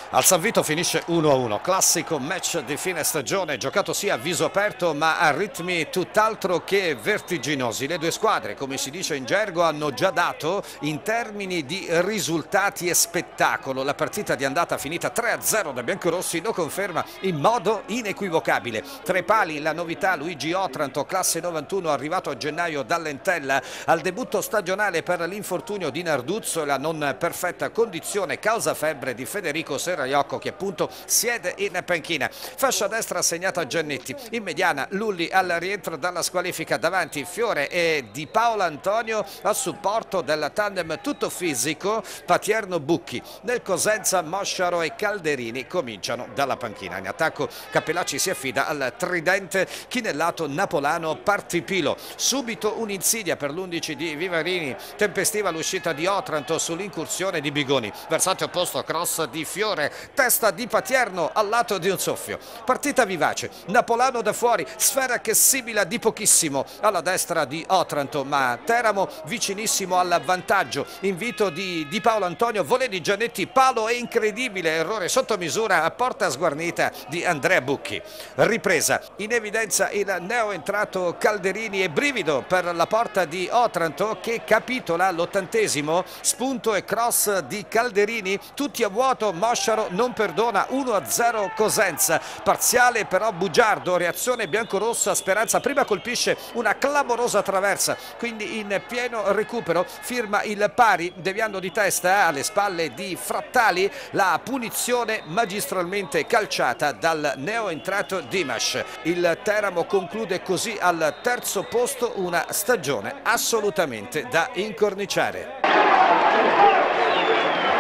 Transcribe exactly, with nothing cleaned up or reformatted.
Al San Vito finisce uno a uno, classico match di fine stagione, giocato sia a viso aperto ma a ritmi tutt'altro che vertiginosi. Le due squadre, come si dice in gergo, hanno già dato in termini di risultati e spettacolo. La partita di andata finita tre a zero da biancorossi lo conferma in modo inequivocabile. Tre pali, la novità: Luigi Otranto, classe novantuno, arrivato a gennaio dall'Entella, al debutto stagionale per l'infortunio di Narduzzo e la non perfetta condizione causa febbre di Federico Serraiocco, che appunto siede in panchina. Fascia destra assegnata a Giannetti, in mediana Lulli al rientro dalla squalifica, davanti Fiore e Di Paolo Antonio a supporto del tandem tutto fisico Patierno-Bucchi. Nel Cosenza Mosciaro e Calderini cominciano dalla panchina. In attacco Cappellacci si affida al tridente chinellato napolano Partipilo. Subito un'insidia per l'undici di Vivarini, tempestiva l'uscita di Otranto sull'incursione di Bigoni. Versante opposto, cross di Fiore, testa di Patierno al lato di un soffio. Partita vivace, Napolano da fuori, sfera che sibila di pochissimo alla destra di Otranto, ma Teramo vicinissimo al vantaggio. Invito di Di Paolo Antonio, volée di Giannetti, palo e incredibile errore sotto misura a porta sguarnita di Andrea Bucchi. Ripresa, in evidenza il neoentrato Calderini e brivido per la porta di Otranto che capitola all'ottantesimo. Spunto e cross di Calderini, tutti a vuoto. Mosciaro non perdona, uno a zero Cosenza. Parziale però bugiardo, reazione biancorossa. Speranza prima colpisce una clamorosa traversa, quindi in pieno recupero firma il pari deviando di testa alle spalle di Frattali, la punizione magistralmente calciata dal neoentrato Dimash. Il Teramo conclude così al terzo posto una stagione assolutamente da incorniciare.